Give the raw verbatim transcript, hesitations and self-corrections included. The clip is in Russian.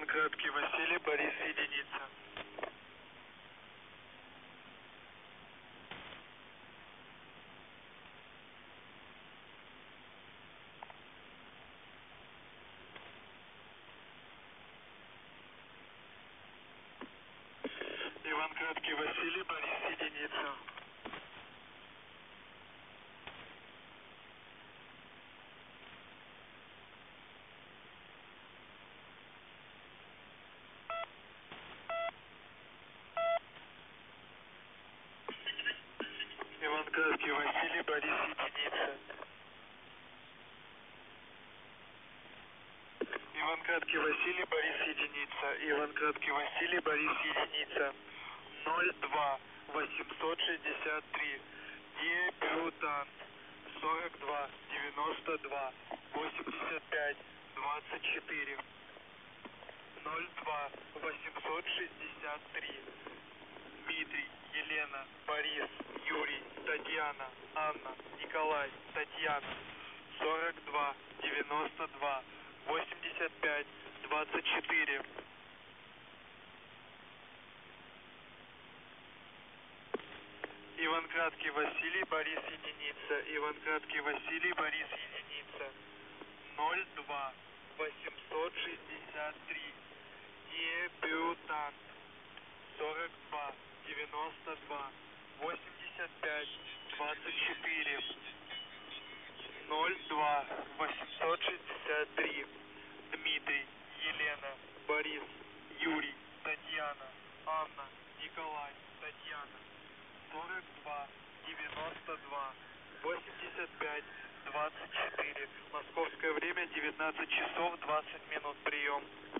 Краткий Василий, Борис, единица. Иван Краткий Василий, Борис, единица. Иван Краткий Василий, Борис, единица. Иван Краткий Василий, Борис, единица. Иван Краткий Василий, Борис, единица. ноль два восемьсот шестьдесят три. Дебютант. сорок два девяносто два восемьдесят пять двадцать четыре. ноль два восемьсот шестьдесят три. Дмитрий, Елена, Борис, Юрий, Татьяна, Анна, Николай, Татьяна. сорок два девяносто два восемьдесят пять двадцать четыре. Иван Краткий Василий, Борис, единица. Иван Краткий Василий, Борис, единица. ноль два восемьсот шестьдесят три. Дебютант. сорок два девяносто два восемьдесят пять двадцать четыре. ноль два восемьсот шестьдесят три. Дмитрий, Елена, Борис, Юрий, Татьяна, Анна, Николай, Татьяна. сорок два девяносто два восемьдесят пять двадцать четыре. Московское время девятнадцать часов двадцать минут. Прием.